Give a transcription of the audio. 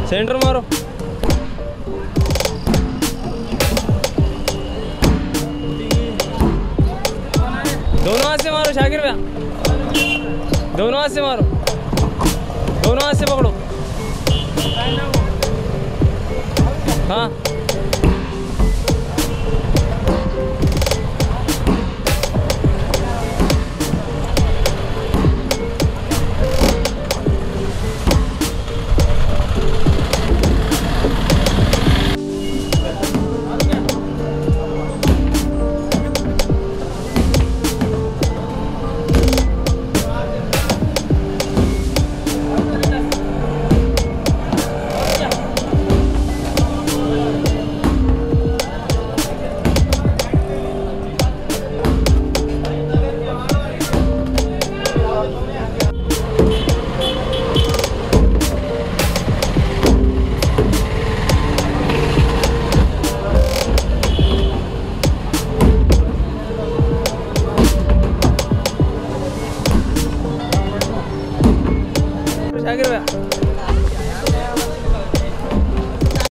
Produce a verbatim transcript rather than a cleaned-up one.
Centre मारो। दोनों हाथ से मारो शाकिर भैया, दोनों हाथ से मारो, दोनों हाथ से पकड़ो। हाँ शाकिर भैया